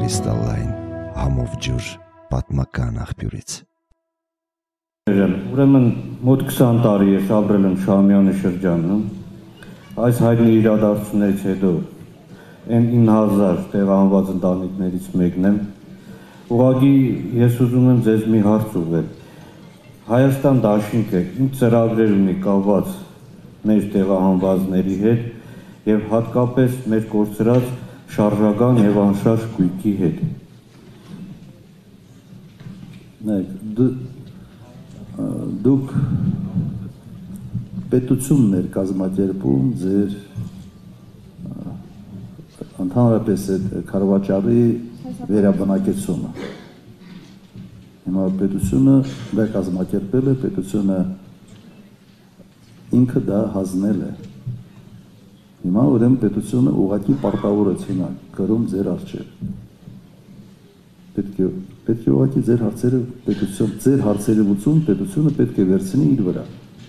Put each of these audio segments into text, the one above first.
կրիստալային համով ջուր պատմական աղբյուրից։ Ուրեմն մոտ 20 տարի ես ապրել եմ Շահումյանի շրջանում, այս հայտնի իրադարձություններից հետո այն 9000 տեղահանված ընտանիքներից մեկն եմ, ուղղակի ես ուզում եմ ձեզ մի հարց ուղղել, Հայաստան դաշինքը ինչ ծրագրեր ունի կապված մեր տեղահանվածների հետ և հատկապես մեր կորցրած շարժական և անշարժ գույքի հետ։ Դուք պետությունն էր կազմակերպում ձեր ընդհանրապես այդ քարոզարշավի վերաբնակեցումը։ Հիմա պետությունը դա կազմակերպել է, պետությունը ինքը դա հանձնել է։ Հիմա ուրեմն պետությունը ուղղակի պարտավոր է կրում ձեր առջև։ Պետք է ուղղակի ձեր հարցերը ձեր հարցերի լուծում պետությունը պետք է վերցնի իր վրա։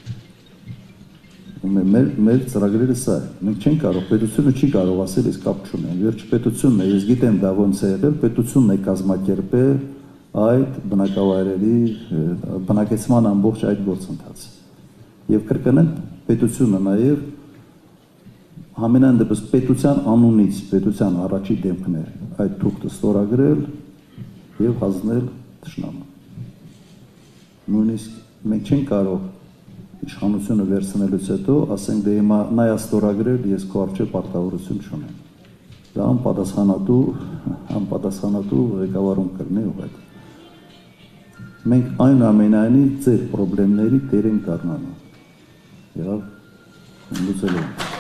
Մեր ծրագրերը սա է։ Մենք չենք կարող, պետությունը չի կարող ասել, ես կապ չունեմ։ Վերջ պետությունն է, ես գիտեմ դա ոնց է եղել, պետությունն է կազմակերպել այդ բնակավայրերի բնակեցման ամբողջ այդ գործընթացը։ Եվ կրկնեմ, պետությունը նաև համենայն դեպս պետության անունից, պետության առաջի դեմքն է այդ թուղթը ստորագրել և հանձնել թշնամուն։ Նույնիսկ մենք չենք կարող իշխանությունը վերցնելուց հետո ասենք դե հիմա նա է ստորագրել, ես քո առջև պարտավորություն չունեմ։ Դա անպատասխանատու ղեկավարում կլինի ուղղակի։ Մենք այնուամենայնիվ ձեր պրոբլեմների տեր ենք դառնալու։ Եղավ, լուծելու ենք։